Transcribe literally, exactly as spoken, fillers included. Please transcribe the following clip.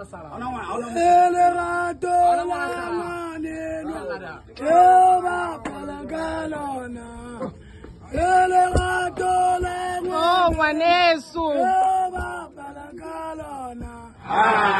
ele rato la maneno keba palangalona ele rato la oh manesu keba palangalona